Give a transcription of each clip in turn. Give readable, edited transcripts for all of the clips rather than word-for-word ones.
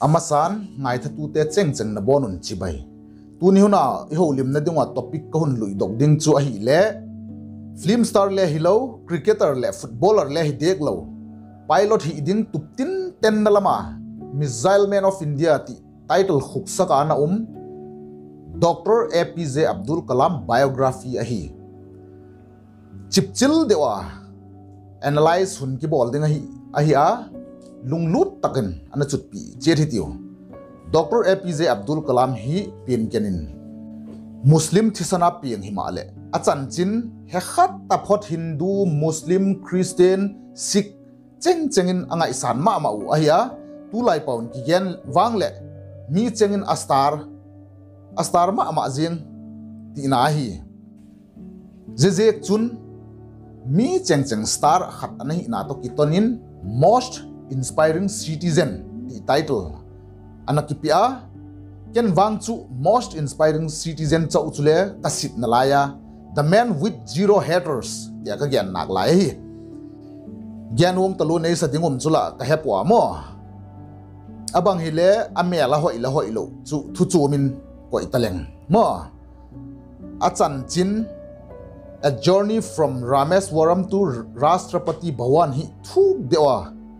amasan ngai tha tu te cheng cheng na bonun chibai tu ni huna I ho lim na dingwa topic ko hun lui dok ding chu a hi le film star le hilo cricketer le footballer le hi dek lo pilot hi ding tuptin ten na lama missile man of India ti title khuksa ka na Dr. APJ Abdul Kalam biography a hi chipchil dewa analyze hun ki bol ding a hi a lunglut takin ana chutpi che thitiu Dr. APJ Abdul Kalam hi pin kenin Muslim thisana piang himale achan chin he khat taphot Hindu Muslim Christian Sikh cheng chengin anga isan ma ma u ahia tu lai paun ki gen wangle mi chengin astar ma ma jing ti na hi jejek chun mi cheng cheng star khat anahi na to kitonin most inspiring citizen ti title anakipia ken wangchu most inspiring citizen cha uchule kasit nalaya the man with zero haters ya ka gen nak lai hi gen wong talu nei sa dingom chula ka hepwa mo abang hile amela hoi lo chu thu chu min ko italeng mo achan chin a journey from Rameswaram to Rashtrapati Bhawan hi thu dewa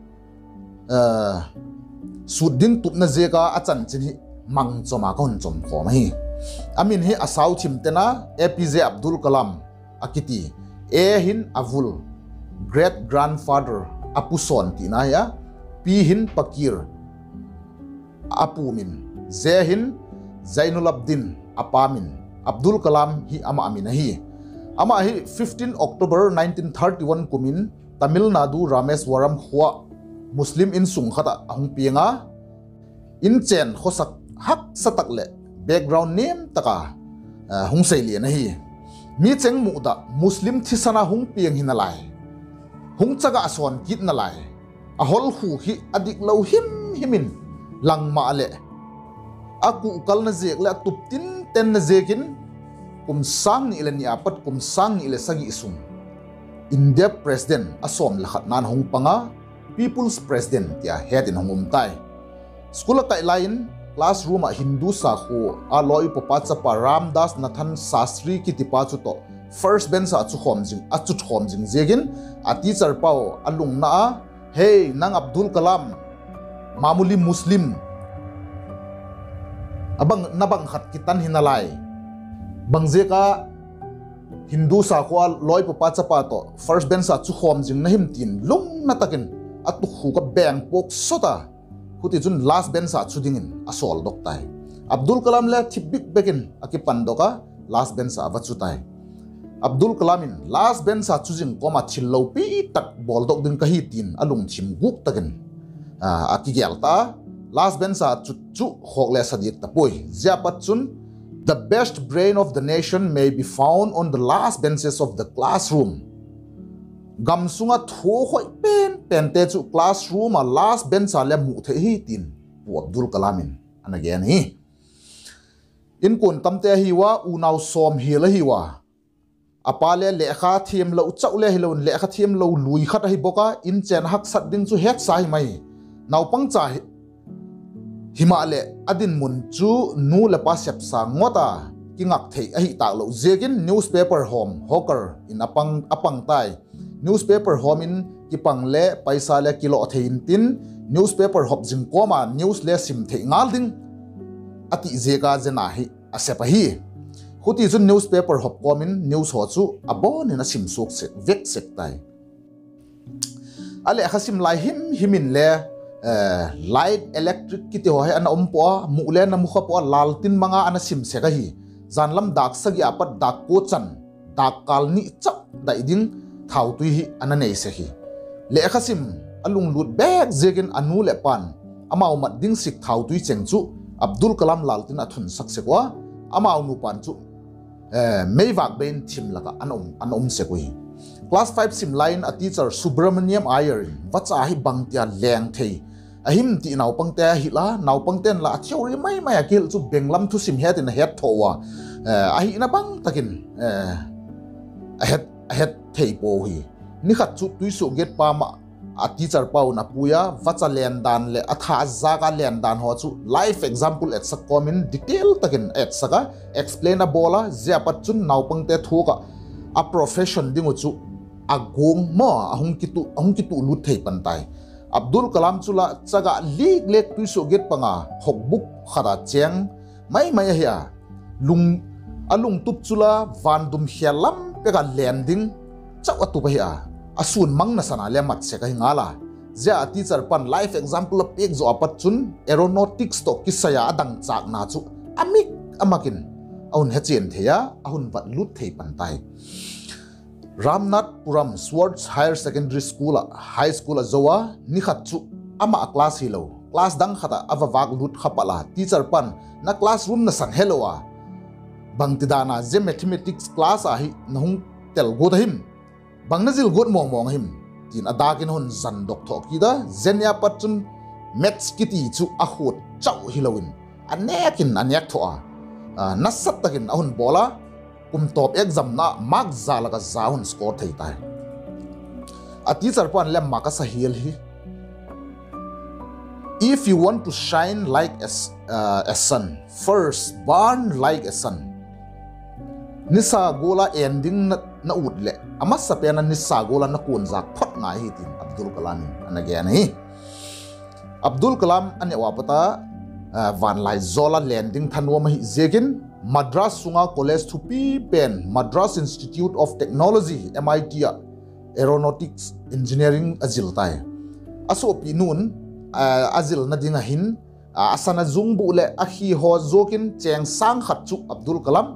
sudin tupna zeka achan chin hi mang choma kon chom khom hi amin hi asau thim tena APJ Abdul Kalam akiti e hin avul great grandfather apuson tina ya pi hin pakir apumin zehin Zainul Abdin apamin Abdul Kalam hi ama amin hi 15 October 1931 kumin Tamil Nadu Rameswaram huwa Muslim in sungkhata ahung pianga in chen khosak hak satakle background name taka hung saili na hi mi cheng mu da Muslim thisana hung piang hinalai hung chaga aswan kit nalai ahol hu hi adik lo himin lang ma le aku kal na zek la tuptin ten na zekin kum sang ni ilan ni apat kum sang ni ile sagi isung India president asom lakhat nan hung panga people's president ya head in hungum tai school kai line classroom a Hindu sa khu aloi popacha pa Ramdas Nathan Sastri ki tipa chu to first bench a chu khom jing zegin a teacher pao alung na hey nang Abdul Kalam mamuli Muslim abang nabang khat kitan hinalai bangje ka Hindu sa khu loi popacha pa to first bench a chu khom jing na him tin lung na takin atu khu ka bang pok sota huti jun last bench a chudingin asol doktai Abdul Kalam le thibik bekin akipan doka last bench a vachutai Abdul Kalamin last bench a chujing koma chillo pi tak bol dok din kahi tin alung chim guk takin akigelta last bench a chu khokle sadik tapoi ziapat chun the best brain of the nation may be found on the last benches of the classroom gamsunga tho khoi pen te chu classroom a last bench a le mu the hi tin pu Abdul Kalamin anagen hi in kun tamte hi wa unaw som hi la hi wa apale lekha thim lo chaule hi lo lekha thim lo lui khat hi boka in chen hak sat ding chu hek sai mai naw pang cha himale adin mun chu nu la pa sep sa ngota kingak thei a hi ta lo zegin newspaper home hawker in apang tai newspaper home in kipang le paisa le kilo thein tin newspaper hop jing koma news le sim thei ngal ding ati zeka jena hi asepa hi huti jun newspaper hop komin news ho chu abon in a sim sok se vek sek tai ale khasim lai himin le light electric kiti ho hai an ompo mu le na mu kha po lal tin manga ana sim se ka hi zanlam dak sagi apat dak ko chan dak kal ni chap dai ding thau tu hi ananei se hi le khasim alung lut bek zegin anu le pan amau mat ding sik thau tu cheng chu Abdul Kalam lal tin athun sak se kwa amau nu pan chu meiwak ben thim laka anom se ko hi class 5 sim line a teacher Subramaniam Iyer wacha hi bangtia leng thei ahim ti naw pangte hi la naw pangten la theory mai akil chu benglam thu sim het in het thowa ahi na bang takin het thei po hi ni khat chu tuisu get pa ma a teacher pau na puya vacha len dan le atha zaga len dan ho chu life example at sak comment detail takin at saka explain a bola zia pat chun naupang te thuka a profession dingu chu agong mo ahung kitu lut thei pantai Abdul Kalam chula chaga lik lek tu so get panga hokbuk khara cheng mai hiya alung tup chula vandum hialam pega landing chawa tu hiya asun mang na sana le mat se kai ngala ja teacher pan life example pek zo apat chun aeronautics to kisaya adang chak na chu amik amakin aun hechen theya ahun pat lut thei pantai Ramnathpuram Swartz Higher Secondary School High School Zoa nikhat chu ama class hilo class dang khata avawak lut khapala teacher pan na classroom na sang hellowa bangtidana je mathematics class ahi nahung tel godhim bangnazil god mong him tin adakin hon zan dok tho kida zenya patun maths kiti chu ahot chau hilowin anekin anyak thoa nasat takin ahun bola top exam na mark zalaga zaun score thei tai a teacher pan lem maka sahil hi if you want to shine like a sun first burn like a sun nisa gola ending na udle ama sapena nisa gola na kunzak phot nga hi tin Abdul Kalam anagyan hi Abdul Kalam ane wapata van lai zola landing thanwa mahi zegin Madras Sunga College Thupi Pen Madras Institute of Technology MIT Aeronautics Engineering azil tai aso pinun azil na dinga hin asana zungbu le ahi ho zokin cheng sang khat chu Abdul Kalam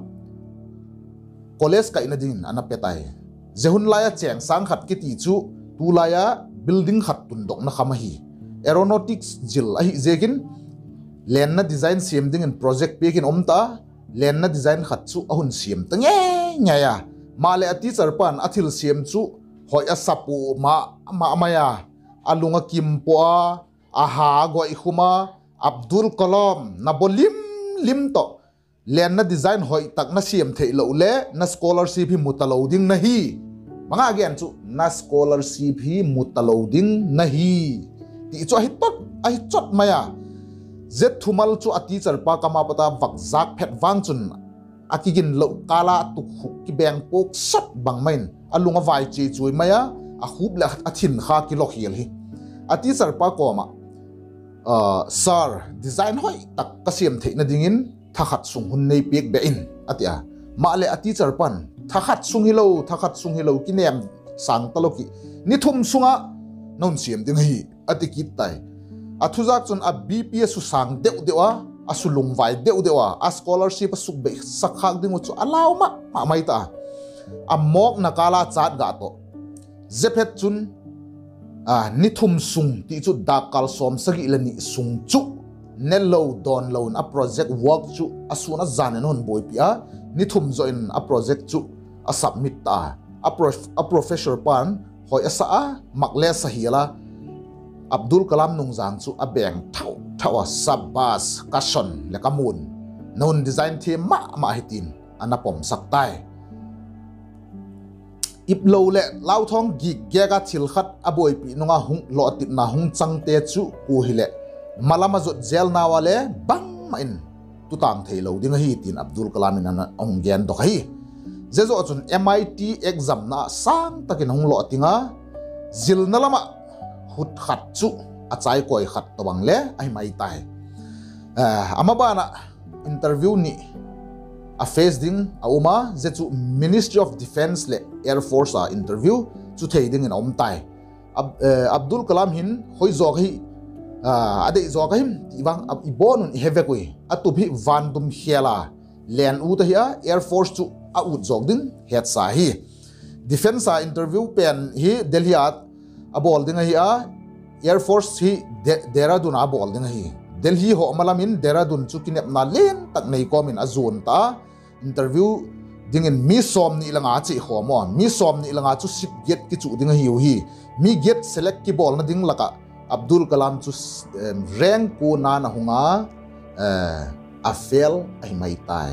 college ka inadin anapetai zehun laya cheng sang khat kiti chu tulaya building khat tundok na khamahi aeronautics jil ahi zekin len na design sim ding in project pekin omta len na design khat chu ahun siam tange nya male teacher pan athil siam chu hoi asapu maya alunga kimpo aha go ikhuma Abdul Kalam na bolim lim to len na design hoi tak na siam thei lo le na scholarship hi mutaloading nahi mga again chu na scholarship hi mutaloading nahi ti chu hi tot maya zet thumal chu a teacher pa kama pata vakzak phet wang chun akigin lo kala tu khuk ki beng pok sat bang main alunga vai chi chui maya a hub la athin kha ki lo hial hi a teacher pa ko ma sir design hoi tak kasiam theina dingin thakhat sung hun nei pek be in atia ma le a teacher pan thakhat sung hilo kinem sang taloki ni thum sunga non siam ding hi atikit tai athuzak chun a BPS su sang dewa asulung vai dewa a scholarship sukbe sakhak dingu chu alaw ma mai ta a mok nakala chat ga to zephet chun ni thum sung ti chu dakal som sagi lani sung chu nello don loan a project work chu asuna zanen hon boy pia ni thum join a project chu a submit ta a professor pan hoi asa a makle sahila Abdul Kalam nung zang chu abeng thawa sabas kason le kamun non design team ma hitin anapom saktai iplo le lau thong gi gega thil khat aboi pi nunga hung lo tip na hung chang te chu ku hile malama zot zel na wale bang main tutang theilo ding hi tin Abdul Kalam in an ong gen do hi zezo chun MIT exam na sang takin hung lo tinga zil na lama hut khat chu achai koi khat tawang le ai mai tai amaba na interview ni a face ding a uma ze chu Ministry of Defense le Air Force a interview chu thei ding in om tai Abdul Kalam hin hoi zog hi ade zog him iwang ibon i heve koi atubi vandum hiala len u ta hi Air Force chu a ut zog ding het sa hi defense a interview pen hi Delhi at abol ding hi Air Force hi Dehradun abol ding hi Delhi ho malamin Dehradun chu kinep na len tak nei komin azun ta interview ding in mi som ni langa chi khomo mi som ni langa chu sip get ki chu ding hi mi get select ki bol na ding laka Abdul Kalam chu rank ko na na hunga a fail ai mai tai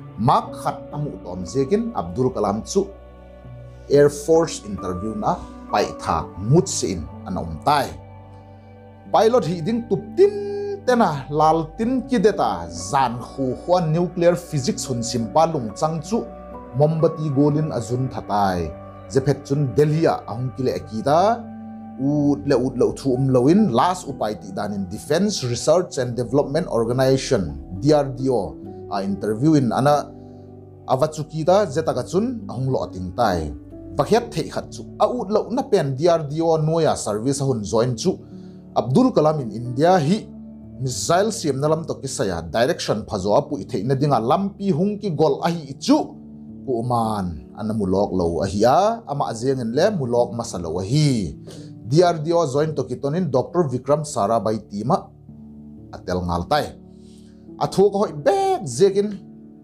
mak khat amu tom zekin Abdul Kalam chu Air Force interview na pai thak mut sin anom tai pilot hi ding tup tin tena lal tin ki deta zan khu huan nuclear physics hun simpa lung chang chu mombati golin azun thatai jephet chun delhi a ahung kile akida ut le thum loin last upai ti danin defense research and development organization DRDO a interview in ana avachuki da zetaga chun ahung lo ating tai vakhet thei khat chu a ut lo na pen DRDO noya service hun join chu Abdul Kalam in India hi missile siam nalam to kisaya direction phazo apu ithei na dinga lampi hung ki gol ahi chu kuman anamulok lo ahia ama ajengen le mulok masalo ahi DRDO join to kitonin Dr. Vikram Sarabhai tima atel ngaltai athu ko back zegin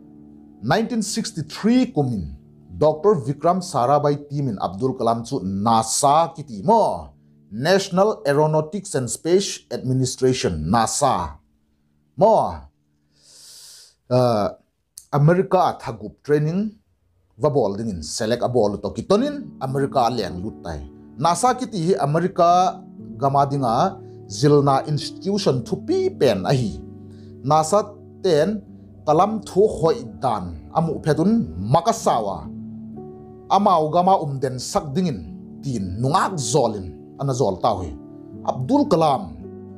1963 kumin Dr. Vikram Sarabhai team in Abdul Kalam chu NASA kiti mo National Aeronautics and Space Administration NASA mo America thagup training vabol dingin select abol to kitonin America leng lutai NASA kiti hi America gamadinga Zilna Institution thupi pen ahi NASA ten kalam thu khoi dan amu phedun makasawa amau gama den sak dingin tin nungak zolin ana zol tawi Abdul Kalam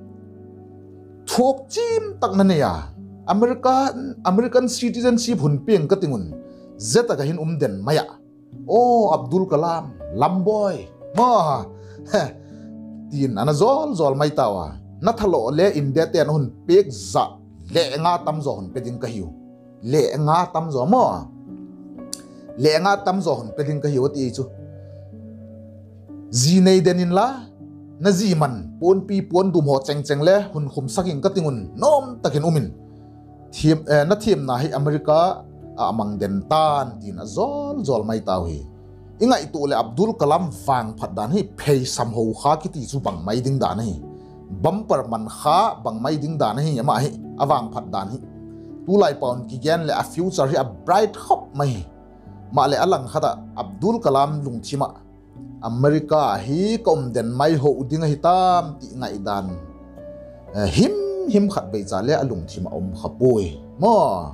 thok chim tak na neya American citizenship hun peng katingun zeta ka hin den maya Abdul Kalam lamboy ma tin ana zol mai tawa na thalo le India ten hun pek za le nga tam zo hun peding kahiu le nga tam zo mo le nga tam zo hun peding kahiu ti chu zi nei denin la na zi man pon pi pon dum ho cheng cheng le hun khum saking katingun nom takin umin thiem na thiem na hi America amang den tan tin zol mai tawi inga itu le Abdul Kalam wang phadan hi phei sam ho kha kiti chu bang mai ding da nahi bumper man kha bang mai ding da nahi ama hi awang phadan hi tu lai paun ki gen le a future hi a bright hope mai ma le alang khata Abdul Kalam lungchima America hi kom den mai ho udinga hitam ti ngai dan him khat bei cha le alung thima khapoi mo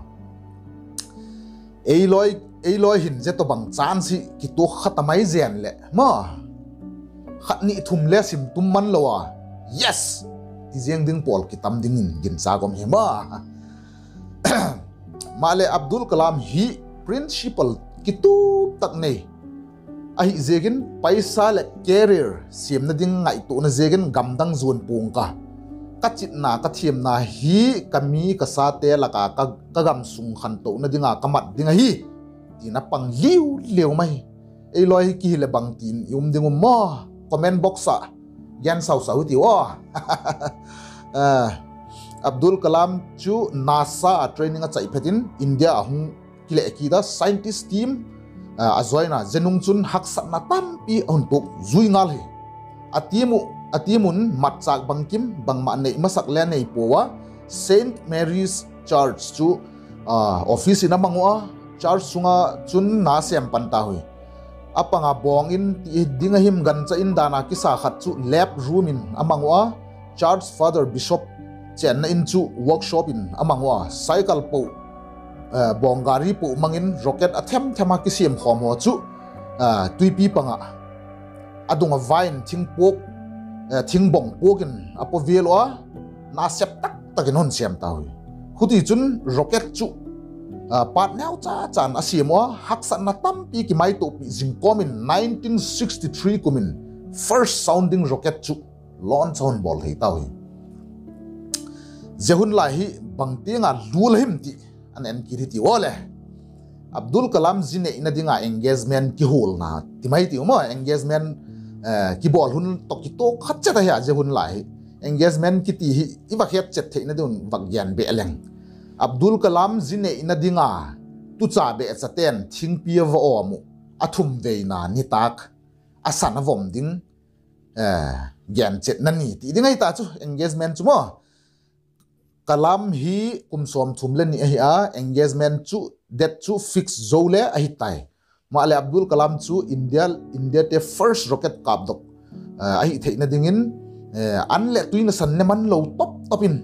eiloi hin je to bang chan si ki to khatamai zen le mo khatni thum le sim tum man lowa yes ti jeng ding pol ki tam ding in gin cha gom he ma male Abdul Kalam hi principal ki tu tak nei ahi zegin paisa le career siam na ding ngai to na zegin gamdang zon pung ka kachit na ka thiem na hi kami ka sa te la ka gam sung khan to na dinga kamat dinga hi tina pang liu mai ei loi ki le bang tin yum ding mo comment box sa yan sau ti wa Abdul Kalam chu NASA training a chai phetin India hung kile ki da scientist team azoina zenung chun haksat na tampi on tok zui ngal he atimun matchak bangkim bangma nei masak le nei powa Saint Mary's Church chu office ina mangwa church sunga chun na sem panta hui apanga bong in ti dinga him gan cha in dana ki sa khat chu lab room in amangwa church father bishop chen na in chu workshop in amangwa cycle po bongari po mangin rocket athem thema ki siam khom ho chu tuipi panga adunga vine thingpok thingbong pokin apo velwa na sep takin hon siam ta hui khuti chun rocket chu pat nau cha chan asiamwa haksan na tampi ki mai to pi jingkom in 1963 kumin first sounding rocket chu launch on ball hei ta hui jehun lai hi bangtinga lul him ti an en kiriti wole Abdul Kalam zine ina dinga engagement ki hol na timai ti mo engagement ki bol hun to ki to khatcha ta ya je hun lai engagement ki ti hi iba khet chet the na dun bagyan be leng Abdul Kalam zine ina dinga tu cha be chaten thing pi wa omu athum ve na ni tak asana vom ding gyan chet na ni ti dingai ta chu engagement chu mo Kalam hi kumsom thumle ni a engagement chu det chu fix zole a hi tai ma le Abdul Kalam chu India te first rocket kap dok ahi theina dingin an le tuina san ne man lo topin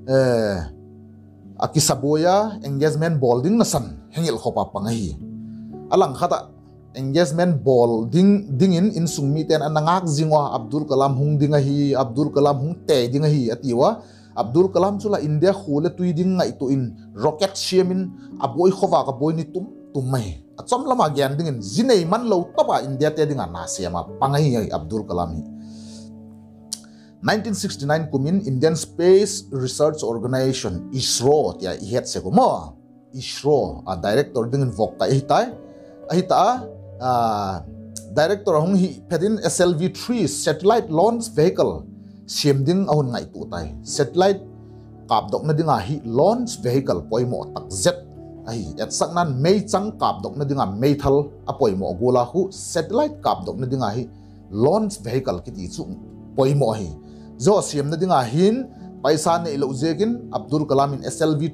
akisaboya engagement balding na san hengil khopa pangahi alang khata engagement dingin in sungmi ten anangak jingwa Abdul Kalam hung dingahi Abdul Kalam hung te dingahi atiwa Abdul Kalam chula India khole tui ding ngai to in rocket siamin aboi khowa ka boy ni tum mai achom lama gyan dingin jinei man lo topa India te dinga na siama pangahi Abdul Kalam hi 1969 kumin Indian Space Research Organization ISRO tia ihet se ko mo ISRO a director dingin vok ta ahita director hong hi pedin SLV-3 satellite launch vehicle siamding ahun ngai tu tai satellite kap dok na dinga hi launch vehicle poimo tak z ai at saknan mei chang kap dok na dinga mei thal apoimo gula hu satellite kap dok na dinga hi launch vehicle kiti chu poimo hi zo siam na dinga hin paisa ne lo zegin Abdul Kalam in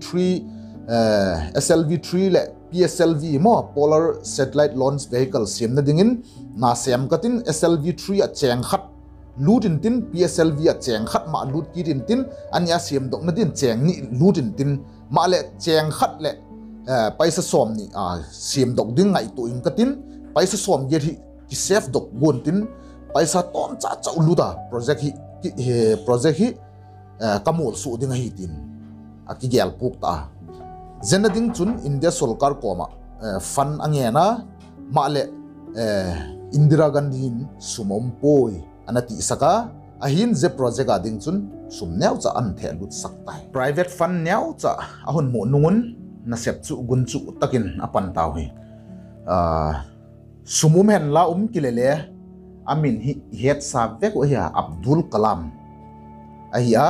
SLV-3 le PSLV mo Polar Satellite Launch Vehicle siam na dingin na siam katin SLV-3 a cheng khat lutin tin PSLV a cheng khat ma lut ki tin anya siam dok na din cheng ni lutin tin ma le cheng khat le paisa som ni siam dok ding ngai to in katin paisa som ge hi ki safe dok gon tin paisa ton cha chau luda project hi kamol su ding hi tin aki gel puk ta zena ding chun India solkar koma fan angena male Indira Gandhi sumom poi anati saka ahin je project ading chun sumneu cha an the lut saktai private fund neu cha ahun mo nungun na sep chu gun chu takin apan taw hi sumum hen la kilele amin hi het sa vek o ya Abdul Kalam ahia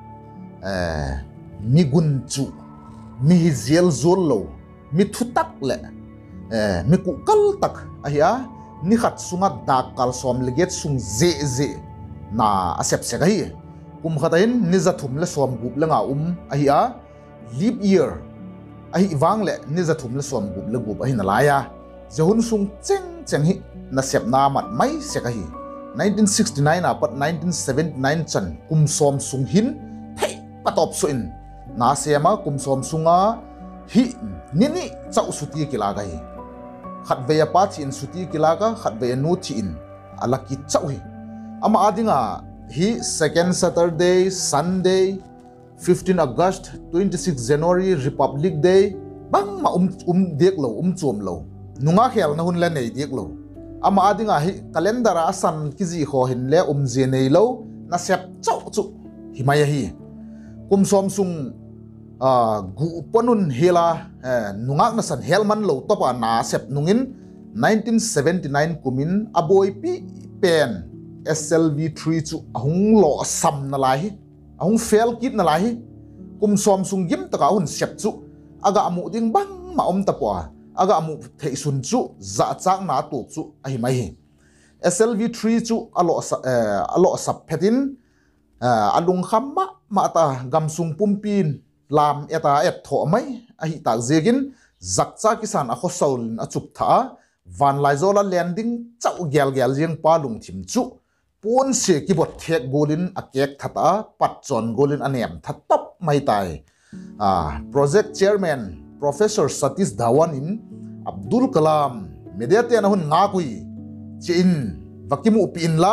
mi gun chu mi hizel zolo mi thutak le mi ku kal tak ahia ni khat sunga dak kal som leget sung ze na asep se gai kum khatain ni za thum le som gup langa ahia leap year ahi wang le ni za thum le som gup le gup ahi na laya jehun sung cheng hi na sep na mat mai se gai 1969 apat 1979 chan kum som sung hin thei patop so in na sema kum som sunga hi nini chau suti kilaga hi khat veya pa chin suti kilaga khat veya nu chin alaki chau hi ama adinga hi second Saturday Sunday 15 August 26 January Republic Day bang ma dek lo chom lo nunga khel na hun la nei dek lo ama adinga hi calendar asan kiji kho hin le je nei lo na sep chau chu himaya hi kum som sung gu ponun hela nungak na san helman lo topa na sep nungin 1979 kumin aboy pi pen SLV-3 chu ahung lo sam na lai ahung fail kit na lai kum som sung gim taka hun sep chu aga amu ding bang ma tapwa aga amu thei sun chu za chang na tu chu ahi mai SLV-3 chu alo sap phetin alung khamma ma ta gamsung pumpin lam eta et tho mai ahi ta zegin zakcha kisan a khosol a chup tha van laizola landing chau gel jeng pa lung thim chu pon se ki bot thek golin a kek thata pat chon golin anem thatop mai tai project chairman Professor Satish Dhawan in Abdul Kalam mediate na hun nga kui chin vakimu pin la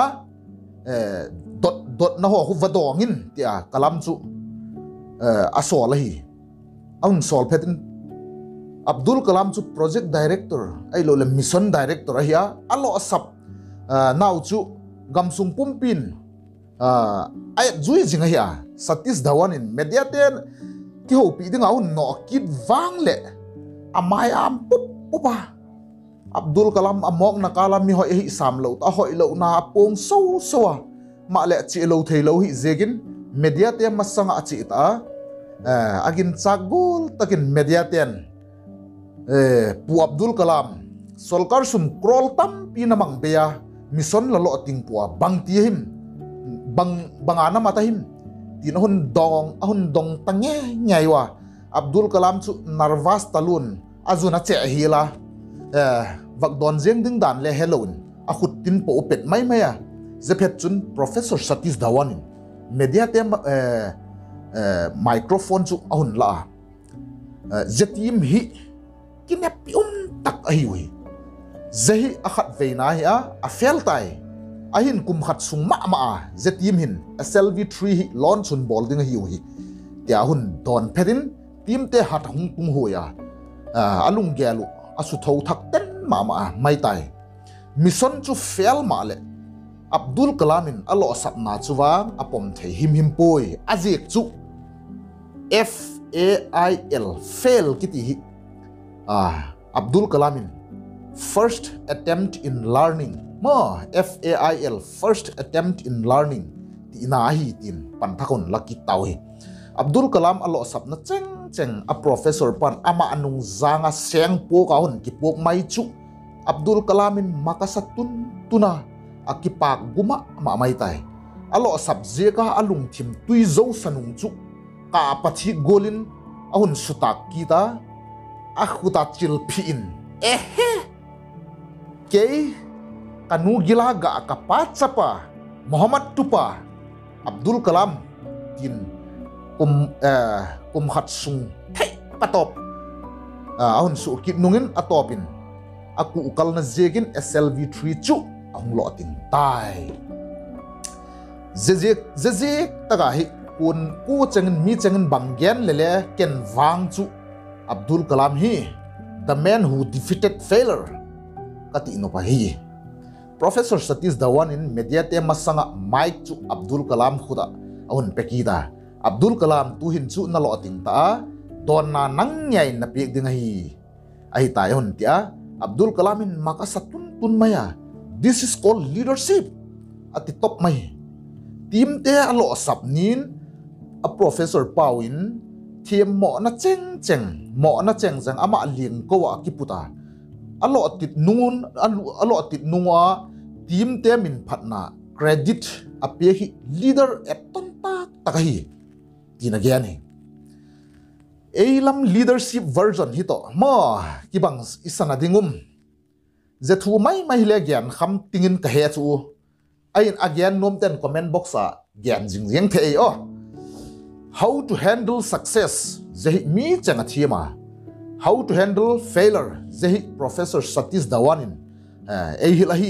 dot na ho vadongin tia kalam chu asol hi aun sol phetin Abdul Kalam chu project director ai lo le mission director ahia alo sap now chu gamsung pumpin ai zui jinga hi Satish Dhawan in mediate ki ho pi ding aun no kit wang le amai am pupa Abdul Kalam amok na kala mi hoi hi sam lo ta hoi lo na pong so ma le chi lo thei lo hi zegin media te masanga chi ta agin chagul takin media ten pu Abdul Kalam solkar sum krol tam pinamang beya mission lalo ting puwa bang ti him bangana mata him tinahun dong tange nyaiwa Abdul Kalam chu nervous talun azuna che hila vak don jeng ding dan le helloin a khut tin po pet mai maya zephet chun Professor Satish Dhawan in media te microphone chu ahun la zetim hi kinep tak ahiwi zahi akhat veina hi a fel tai ahin kum khat sung ma zetim hin SLV3 hi launch chun bolding hi tia hun don pedin tim te hat hung tung hoya alung gelu asu thau thak ten ma mai tai mission chu fel ma le Abdul Kalamin alo sapna chuwang apom thei him poi ajek chu FAIL fail kiti hi Abdul Kalamin first attempt in learning FAIL first attempt in learning ti na hi tin panthakon laki tawi Abdul Kalam alo sapna cheng a professor pan ama anung zanga seng po ka hun ki pok mai chu Abdul Kalamin makasatun tuna akipak guma ma mai tai alo sabje ka alung thim tui zo sanung chu ka pathi golin ahun sutak kita akhuta chil phiin ke kanu gilaga kapachapa Muhammad tupa Abdul Kalam tin khat sung thei patop ahun su kit nungin atopin aku ukal na zegin SLV3 chu ahung loting tai zezek taga hi kun ku changin mi changin banggen lele ken wang chu Abdul Kalam hi the man who defeated failure kati no pa hi Professor Satish Dhawan in media te masanga Mike chu Abdul Kalam khuda ahun pekida Abdul Kalam tu hin chu na loting ta don na nang nyai na pek ding hi ai ta yon tia Abdul Kalamin makasatun tun maya this is called leadership at the top mai team te alo sapnin a Professor Pawin thiam mo na cheng jang ama ling ko wa kiputa alo tit nunga team te min phatna credit ape hi leader eton ta hi tina gyani eilam leadership version hito ma kibang isana dingum zethu mai le gyan kham tingin ka he chu ain again nom ten comment box a gyan jing the how to handle success zehi mi changa thima how to handle failure zehi Professor Satish Dhawan in hilahi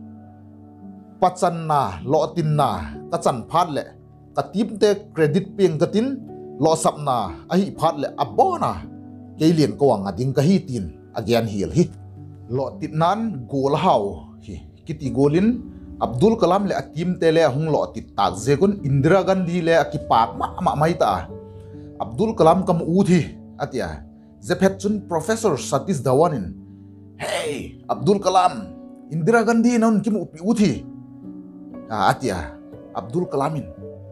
pachan na lotin na kachan phat le katip te credit ping katin lo sapna ahi phat le abona keilien ko anga ding ka hi tin again hil hi lo titnan gol haw hi kiti golin Abdul Kalam le atim te le hung lo tit tak zegun Indira Gandhi le akipak ma mai ta Abdul Kalam kam uthi atia zephet chun Professor Satish Dhawan in hey Abdul Kalam Indira Gandhi non kim uthi atia Abdul Kalamin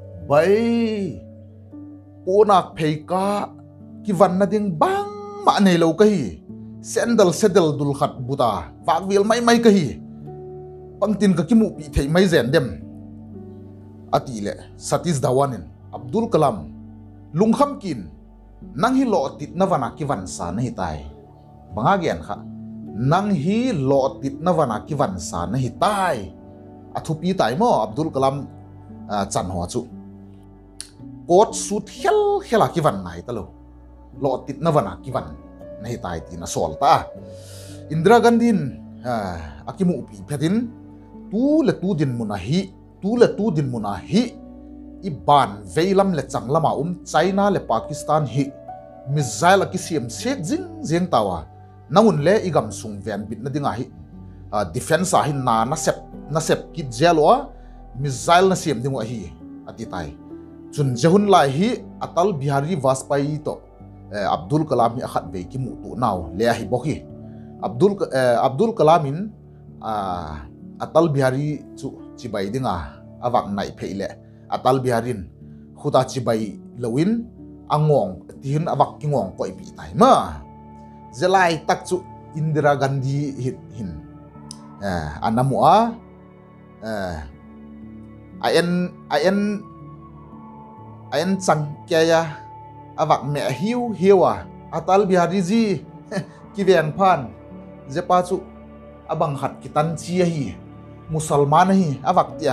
bai ponak pheika kivan na ding bang ma nei lo ka hi sandal sedel dul khat buta wakwil mai ka hi pangtin ka kimu pi thei mai zen dem atile Satish Dhawan in Abdul Kalam lungkham kin nang hi lo tit na wana kivan sa na hi tai banga gen kha nang hi lo tit na wana kivan sa na hi tai athupi tai mo Abdul Kalam chan ho chu kot sut hela kivan nai talo lo tit na wana kivan na hi tai ti na sol ta Indira Gandhi akimu pi phetin tu le tu din munahi iban veilam le changlama China le Pakistan hi missile akisiam sek jing tawa nangun le igam sung ven bit na dinga hi defense hi na sep kit jelo missile na siam dinga hi atitai chun jehun lai hi Atal Bihari Vajpayee to Abdul Kalam hi akhat be ki mu tu naw le hi bokhi Abdul Kalamin Atal Bihari chu chibai dinga awak nai pheile Atal Biharin khuta chibai lowin angong tin awak kingong ko ipi tai ma zelai tak chu Indira Gandhi hin anamua ayen chang kya awak me hiwa Atal Bihari ji ki veng phan zepa chu abang hat kitan chi hi musalman hi awak tia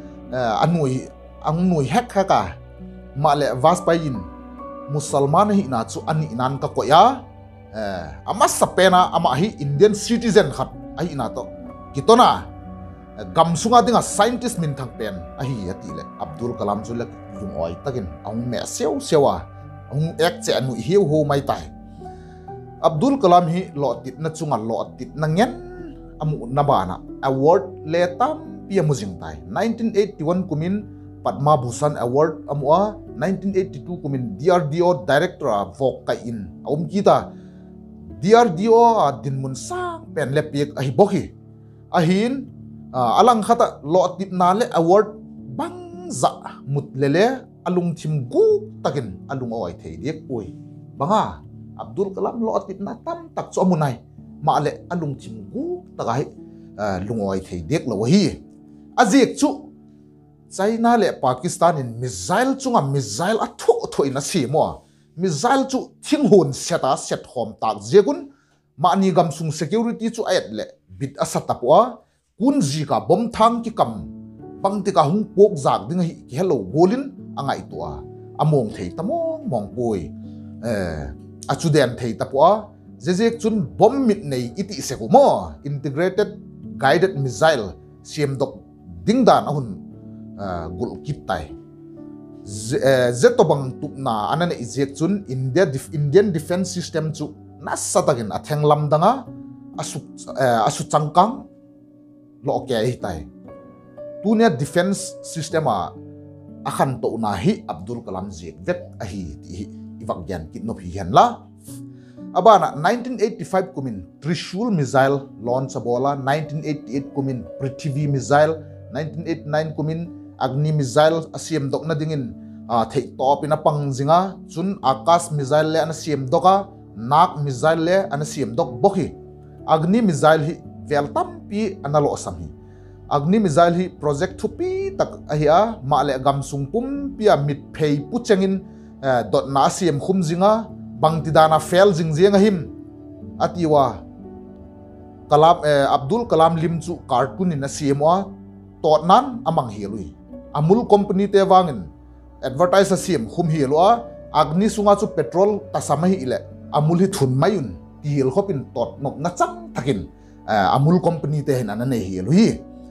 anui hek heka male vas pain musalman hi na chu ani nan ka ko ya ama sapena ama hi Indian citizen khat ahi na to kitona gam sunga dinga scientist min thang pen ahi atile Abdul Kalam chu lek lung oi takin ong me sewa ong ek che anu hiu ho mai tai Abdul Kalam hi lo tit na chunga lo tit na ngen amu nabana award le tam pia mujing tai 1981 kumin Padma Bhushan award amua 1982 kumin DRDO director vok kai in kita DRDO din mun sang pen le piek ahi bohi ahin alang khata lo tit na le award bang za mut lele alung thim gu takin alung oi thei dek oi banga Abdul Kalam lo tit na tam tak so munai ma le alung thim gu takai lungoi thei dek lo hi azek chu China le Pakistan in missile chunga missile atho ina si mo missile chu thing hun seta set hom tak jegun mani gam sung security chu ayat le bit asata po kun ji ka bom thang ki kam bangti ka hung pok zak ding hi ki hello golin angai to among thei tamong mong poi achuden thei ta po jejek chun bom mit nei iti se ko mo integrated guided missile siam dok dingdan ahun gul kit tai zetobang tupna anane ijek chun Indian defense system chu nasatagin atheng lamdanga asu changkang lo ke hi tai tunia defense system akhan to na hi Abdul Kalam jek vet ahi ti iwak gyan kitnop hi hian la abana 1985 kumin Trishul missile launch abola 1988 kumin Prithvi missile 1989 kumin Agni missile asiam dok na dingin thei top ina pangjinga chun Akash missile le ana siam doka Nak missile le ana siam dok bokhi Agni missile hi veltam pi analo asam hi Agni missile hi project thupi tak ahia ma le gam sungpum pia mit phei puchengin dot na siam khum jinga bangtidana fail jingjenga him atiwa Kalam Abdul Kalam lim chu cartoon in asiamwa totnan amang helui Amul company te wangin advertise asiam khum helwa Agni sunga chu petrol tasamahi ile Amul hi thun mayun til khopin tot nok na chang thakin Amul company te hin anane helui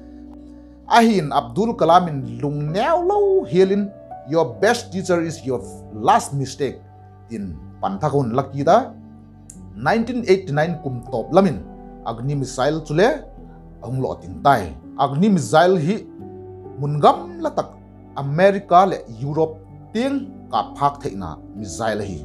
ahin Abdul Kalam in lungnew lo helin your best teacher is your last mistake in panthakun lakida 1989 kum top lamin Agni missile chule ahung lo ting tai Agni missile hi mungam latak America le Europe ting ka phak theina missile hi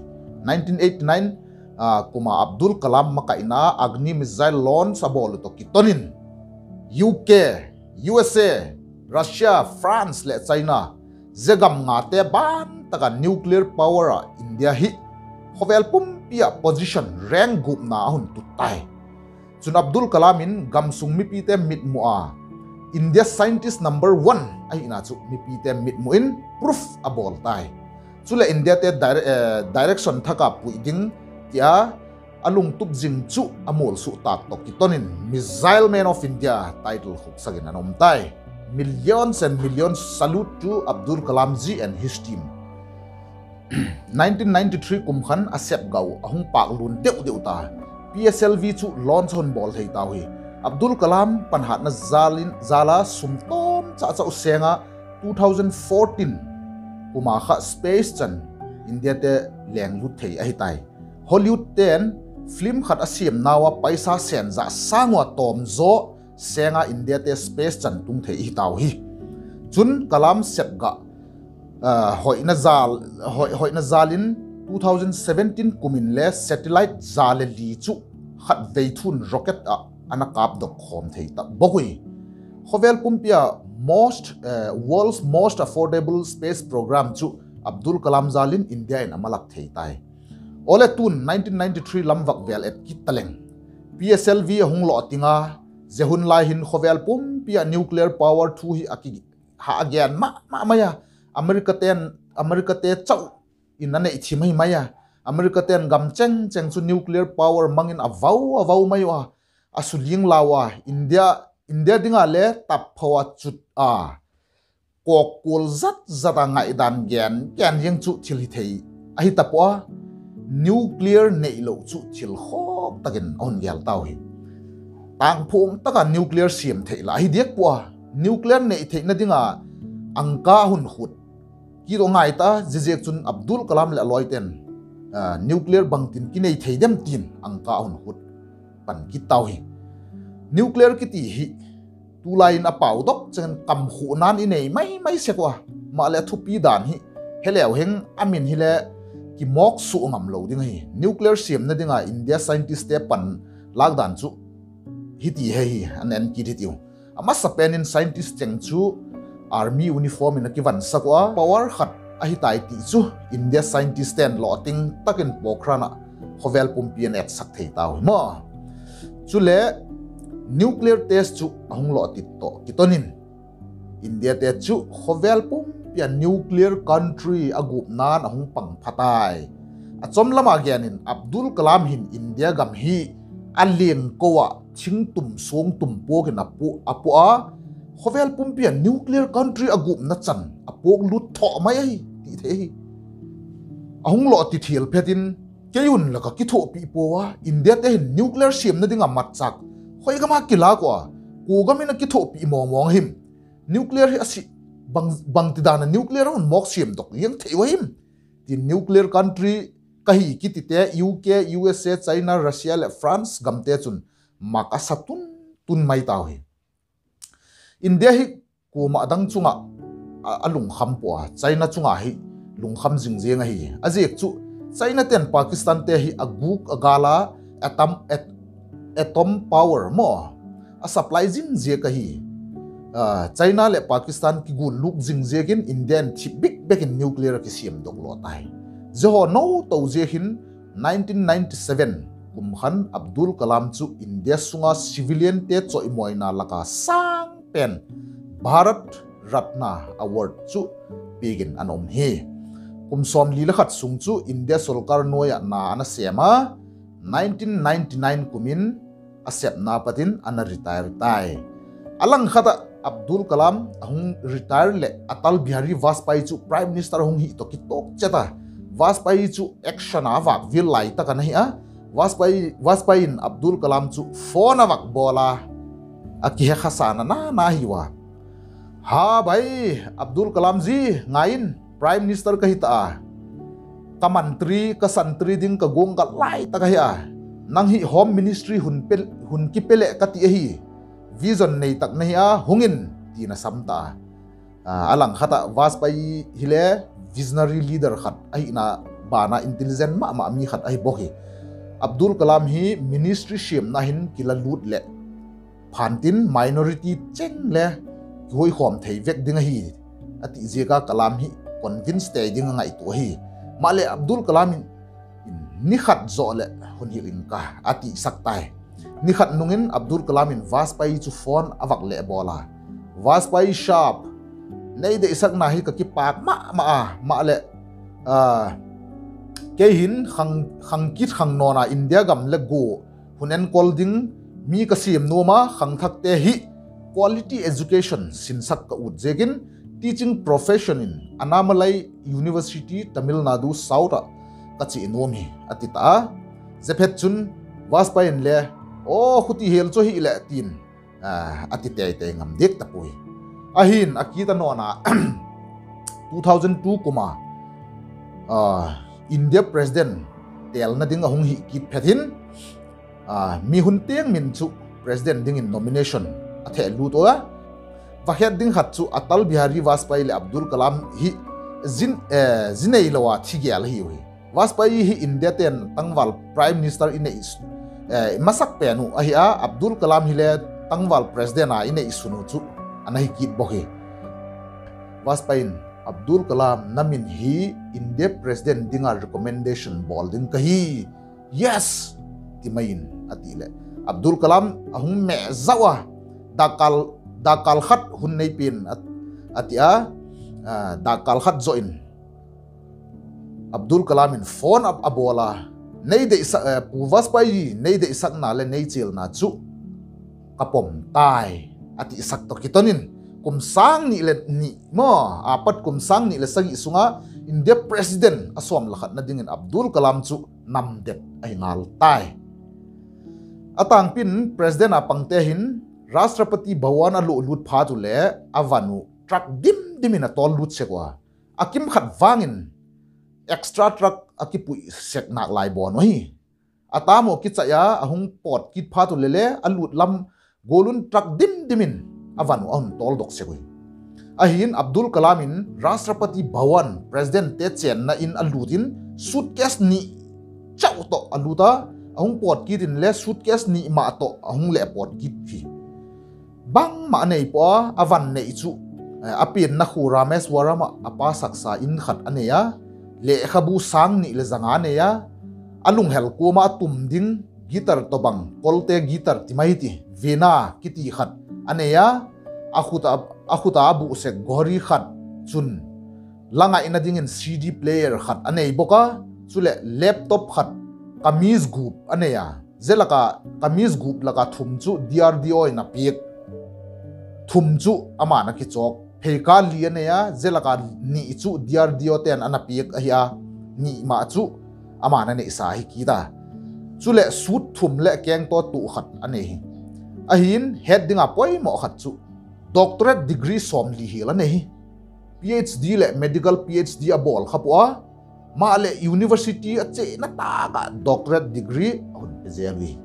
1989 kuma Abdul Kalam makaina Agni missile launch abol to kitonin UK USA Russia France le China zegam ngate ban taka nuclear power India hi hovel pum pia position rank group na hun tutai chun Abdul Kalam in gamsung mi pi te mit mua India scientist number 1 ai ina chu mi pi te mit mu in proof abol tai chule India te direction thaka puiding tia alung tup jing chu amol su tak tok kitonin missile man of India title khuk sagin anom tai millions and millions salute to Abdul Kalam ji and his team 1993 kumkhan asep gau ahung pak lun deu ta PSLV chu launch on bol thei ta hui Abdul Kalam panhat na zala sumtom cha usenga 2014 kuma kha space chan India te leng lut thei ai tai Hollywood ten film khat asiam nawa paisa sen za sangwa tom zo senga India te space chan tung thei hi taw hi chun Kalam sep ga hoina zalin 2017 kumin le satellite zale li chu khat veithun rocket anakap dok khom thei ta bokui hovel pumpia world's most affordable space program chu Abdul Kalam zalin India in amalak thei tai ole tun 1993 lamwak vel et kitaleng PSLV hung lo tinga zehun lai hin hovel pumpia nuclear power thu hi aki ha again maya America te chau inane ichimai maya America ten gam cheng chu nuclear power mangin avau maiwa asuling lawa India dinga le tap phawa chut a kokul zat ngai dan gen yang chu thil hi thei a hi tapwa nuclear nei lo chu thil khok takin on gel taw hi tang phung taka nuclear siam thei la hi diak kwa nuclear nei thei na dinga angka hun khut ki ro ngai ta jejek chun Abdul Kalam le loiten nuclear bangtin ki nei thei dem tin angka hun khut pan ki taw hi nuclear ki ti hi tu lain a pau dok chen kam khu nan i nei mai se kwa ma le thupi dan hi heleu heng amin hi le ki mok su ngam lo ding hi nuclear siam na dinga India scientist te pan lagdan chu hi ti hi an ki thi tiu ama sapenin scientist cheng chu army uniform in ki van sakwa power khat a hi tai ti chu India scientist ten loting takin pokhrana khovel pumpian et sak thei taw mo chu le nuclear test chu ahung lo ti to kitonin India te chu khovel pumpian nuclear country agup nan ahung pang phatai achom lama gianin Abdul Kalam hin India gam hi alien kowa ching tum song tum po ke na pu apua khovel pumpian nuclear country agup na chan apok lut tho mai ai ti the ahung lo ti thil phetin keyun laka ki tho pi po wa India te hin nuclear siam na dinga mat chak khoi gama kila ko ku gamina ki tho pi mong him nuclear hi asi bang ti dana nuclear on mok siam dok yang thei wa him ti nuclear country kahi ki ti te UK USA China Russia le France gamte chun maka satun tun mai taw hi India hi kuma dang chunga alung kham po China chunga hi lung kham jing jeng hi ajek chu China ten Pakistan te hi aguk agala atom power mo a supply jing je ka hi China le Pakistan ki gun luk jing je gin Indian chi big in nuclear ki siam dok lo tai zo no to je hin 1997 kumkhan Abdul Kalam chu India sunga civilian te choi moina laka sang pen Bharat Ratna award chu pegin anom he kumsom lila khat sung chu India solkar noya na ana sema 1999 kumin asep na patin ana retire tai alang khata Abdul Kalam ahung retire le Atal Bihari Vajpayee chu prime minister hung hi to ki tok chata Vajpayee chu action awak vil lai ta kan hi a Vajpayee in Abdul Kalam chu phone awak bola aki he khasana na hiwa ha bhai Abdul Kalam ji ngain prime minister ka hita ka mantri ka santri ding ka gong ka lai ta ka hi nang hi home ministry hun ki pele ka ti hi vision nei tak nei a hungin ti na samta alang khata Vajpayee hile visionary leader khat ai na bana intelligent ma mi khat ai bohi Abdul Kalam hi ministry shim na hin kila lut le phantin minority cheng le hoi khom thei vek ding hi ati jeka Kalam hi convince te ding ngai to hi male Abdul Kalam ni khat zo le hun hilin ka ati saktai ni khat nungin Abdul Kalam in Vajpayee chu phone awak le bola Vajpayee sharp nei de isak na hi ka ki pak ma le ke hin khang kit khang nona India gam le go hunen kolding mi ka sim no ma khang thak te hi quality education sin sak ka ut jegin teaching profession in Annamalai University Tamil Nadu South kachi nomi atita zephet chun Vajpayee le o khuti hel cho hi le tin atite te ngam dek tapui ahin akita nona 2002 kuma India president tel na ding ahung hi ki phethin mi hun tiang min chu president ding in nomination athe lu to va het ding khat chu Atal Bihari Vajpayee le Abdul Kalam hi zinei lawa thigial hi wi Vajpayee hi India ten tangwal prime minister in masak penu ahia Abdul Kalam hi le tangwal president a in isunu chu anahi kit bohi Vajpayee Abdul Kalam namin hi India president dinga recommendation bolding kahi yes timain atile Abdul Kalam ahung me zawa dakal khat hun nei pin atia dakal khat join Abdul Kalam in phone up abola nei de pu Vajpayee nei de isak na le nei chil na chu kapom tai ati sak to kitonin kumsang ni le ni mo apat kumsang ni le sagi sunga India president asom lakat na dingin Abdul Kalam chu namdet ay ngal tai atang pin president apang tehin Rashtrapati Bhawan alu lut pha tu le avanu truck dimin atol lut sekwa akim khat wangin extra truck akipui sek nak lai bon hi atamo kichaya ahung pot kit pha tu le alut lam golun truck dimin avanu on tol dok sekoi ahin Abdul Kalamin Rashtrapati Bhawan president te chen na in alutin suitcase ni chau to aluta ahung pot kitin le suitcase ni ma to ahung le pot kit hi bang ma nei po avan nei chu apin na khu Ramesh Warama apa saksa in khat aneya le khabu sang ni le zanga neya alung hel ko ma tum ding gitar to bang kolte gitar timaiti vena kiti khat aneya akhuta abu se gori khat chun langa ina dingin CD player khat anei boka chule laptop khat kamis group aneya zelaka kamis group laka thum chu DRDO ina pik thum chu amana ki chok pheika li aneya zelaka ni chu DRDO ten ana pik ahia ni ma chu amana ne sa hi kita chule suit thum le keng to tu khat anehi ahin head dinga poi mo khat chu doctorate degree som li hila nehi PhD le medical PhD abol khapua ma le university ache na ta ka doctorate degree hun pezelwi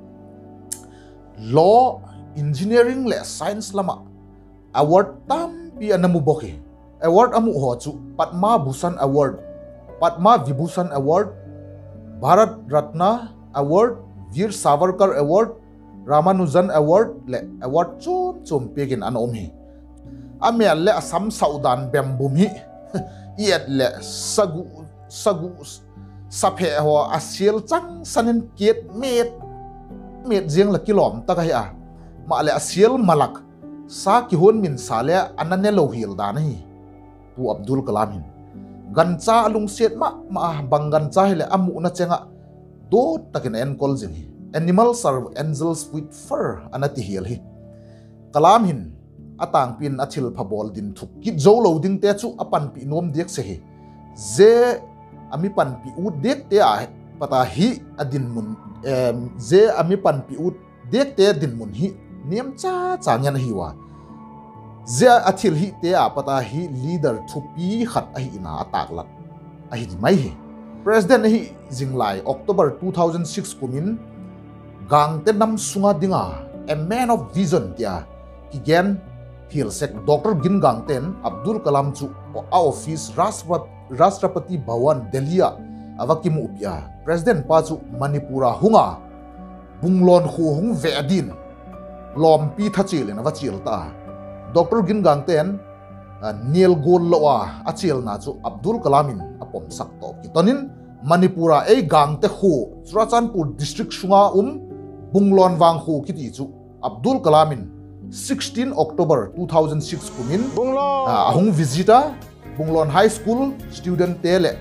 law engineering le science lama award tam pi anamu boki award amu ho chu Padma Bhushan award Padma Vibhushan award Bharat Ratna award Veer Savarkar award Ramanujan award le award chum pegin an omhi amel le asam saudan bembumi iet le sagu saphe ho asil chang sanin ket met jeng la kilom ta ka ya ma le asil malak sa ki hon min sale anane lo hil da nahi tu Abdul Kalam hin gancha alung set ma bangan cha hele amu na chenga do takin en kol jing animals are angels with fur anati hil hi Kalam hin atang pin athil phabol din thuk ki zo lo ding te chu apan pi nom dek se hi ze ami pan pi u dek te a pata hi adin mun ze ami pan pi u dek te din mun hi niam cha nyan hi wa ze athil hi te a pata hi leader thupi khat a hi na atak lat a hi mai hi president hi jinglai October 2006 kumin gang te nam sunga dinga a man of vision tia kigen hilsek Dr. Gingang ten Abdul Kalam chu a office Rashtrapati Bhawan Delhi avakimu upya president pa chu Manipura hunga bunglon khu hung ve adin lom pi thachil na wachil ta Dr. Gingang ten Neil Gol lowa achil na chu Abdul Kalamin apom sakto kitonin Manipura ei gang te khu Churachandpur district sunga bunglon wang khu kiti chu Abdul Kalamin 16 October 2006 kumin ahung visita bunglon high school student tele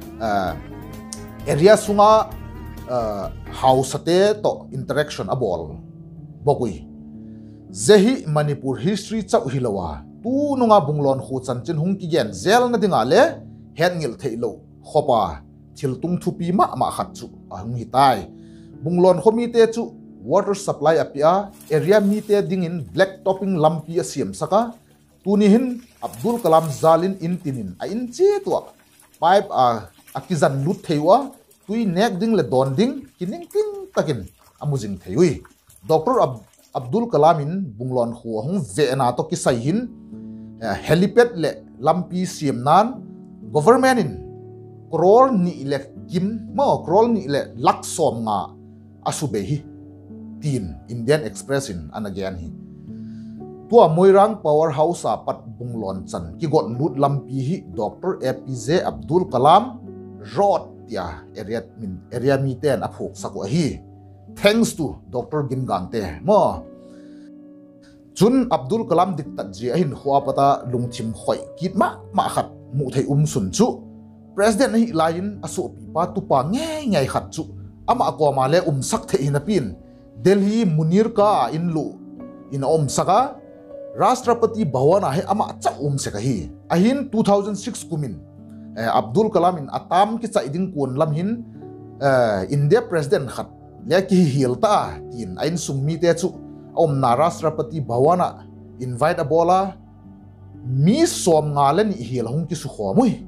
area sunga house te to interaction abol bokui zehi Manipur history chau hilawa tu nunga bunglon khu chanchin hung ki gen zel na dinga le hen ngil theilo khopa thiltung thupi ma khat chu ahung hitai bunglon khomi te chu water supply apia area mite dingin black topping lampi asiam saka tunihin Abdul Kalam zalin intinin a inche tuak pipe akizan lut theiwa tui nek ding le don ding kining ting takin amujing theiwi Dr. Abdul Kalamin bunglon khu hung ve na to kisai hin helipad le lampi siam nan government in krol ni le kim mo krol ni le laksom nga asubehi tin Indian Express in anagyan hi tua moirang powerhouse pat bunglon chan ki got lut lampi hi Dr. APJ Abdul Kalam road tia area mi ten aphok sakwa hi thanks to Dr. Gingang te mo chun Abdul Kalam diktat ji ahin huwa pata lungthim khoi kit ma khat mu thei sun chu president hi lain aso pi pa tu pa ngai khat chu ama ko ma le sak thei na pin Delhi Munir ka inlu in saka Rashtrapati Bhawan he ama cha seka hi ahin 2006 kumin Abdul Kalam in atam ki cha iding kun lam hin India president khat le ki hilta tin ain summi te chu na Rashtrapati Bhawana invite abola mi som ngalen hil hong ki su khomui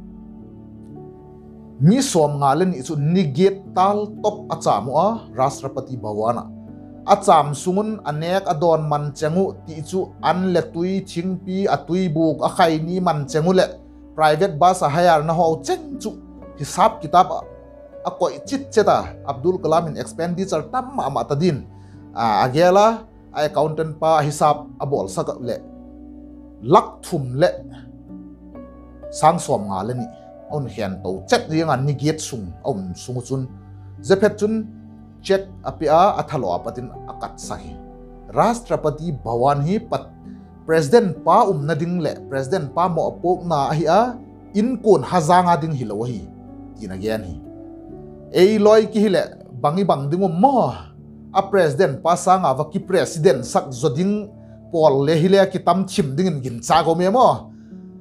mi som ngalen ichu negate tal top achamua Rashtrapati Bhawana acham sungun anek adon man chengu ti chu an le tui thingpi atui buk a khai ni man chengu le private bus a hayar na ho chen chu hisab kitab a koi chit cheta Abdul Kalam in expenditure tam ma tadin agela accountant pa hisab abol sak le lak thum le sang som ngalen ni on hian to chet riang an negate sung sungu chun zephet chun check apia athalo apatin akat sahi Rashtrapati Bhawan hi pat president pa nading le president pa mo apok na hi a in kun hazanga ding hilaw hi tinagyan hi ei loy ki hile bangi bang ding mo a president pa sanga wa ki president sak zoding pol le hile ki tam chim ding gin cha go me mo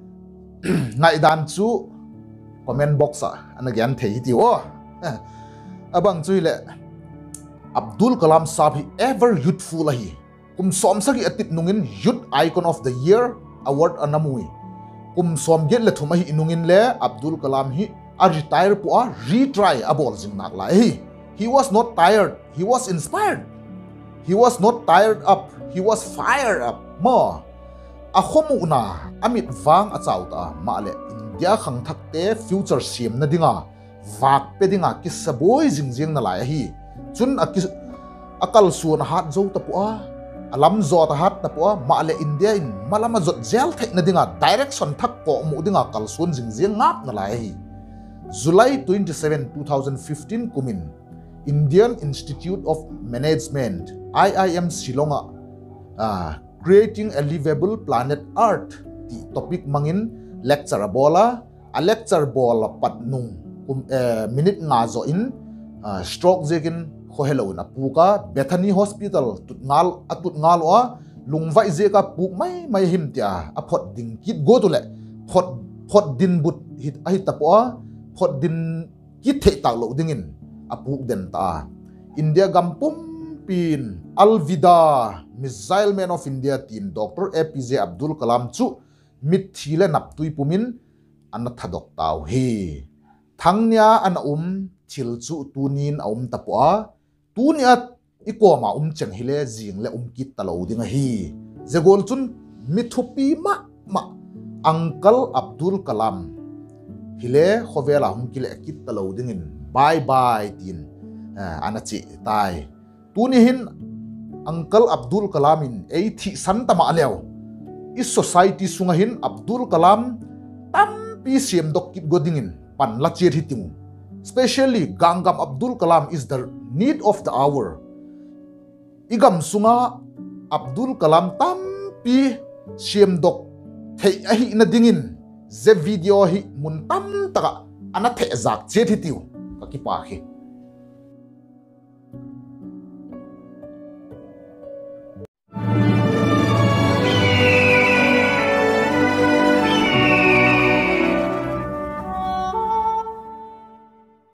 ngai dan chu comment box anagyan thei ti o abang chu le Abdul Kalam Sahab hi ever youthful hi kum som sagi atip nungin youth icon of the year award anamui kum som get le thuma hi inungin le Abdul Kalam hi a retire pu a retry abol jing nak la hi he was not tired, he was inspired, he was not tired up, he was fired up mo a khomu na amit wang a chauta ma le India khang thakte future sim na dinga wak pe dinga kisaboi jingjing na lai hi chun akal suan hat zo tapua alam zo ta hat tapua ma le India in malama zot zel thek na dinga direction thak ko mu dinga kal suan jingjing ngap na lai hi July 27 2015 kumin Indian Institute of Management IIM Shillonga creating a livable planet Earth ti topic mangin lecture bola a lecture bola patnung minute nga zo in stroke jekin khohelo na puka Bethany Hospital tutngal atutngal wa lungwai jeka puk mai himtia a phot ding kit go to le phot din but hit a hit tapo phot din kit the tak lo dingin a puk den ta India gampum pin alvida missile man of India team Dr. APJ Abdul Kalam chu mit thile naptui pumin an thadok taw hi thangnya an thil chu tunin tapua tunia ikoma cheng hile jing le kit talo dinga hi zegol chun mithupi ma Uncle Abdul Kalam hile khovela kile kit talo dingin bye bye tin anachi tai tunihin Uncle Abdul Kalam in thi santama aleo is society sungahin Abdul Kalam tampi siam dok kit godingin pan la chir hitimu especially Gangam Abdul Kalam is the need of the hour igam sunga Abdul Kalam tampi siam dok thei ahi na dingin ze video hi mun tam taka ana the zak che thitiu ka ki pa hi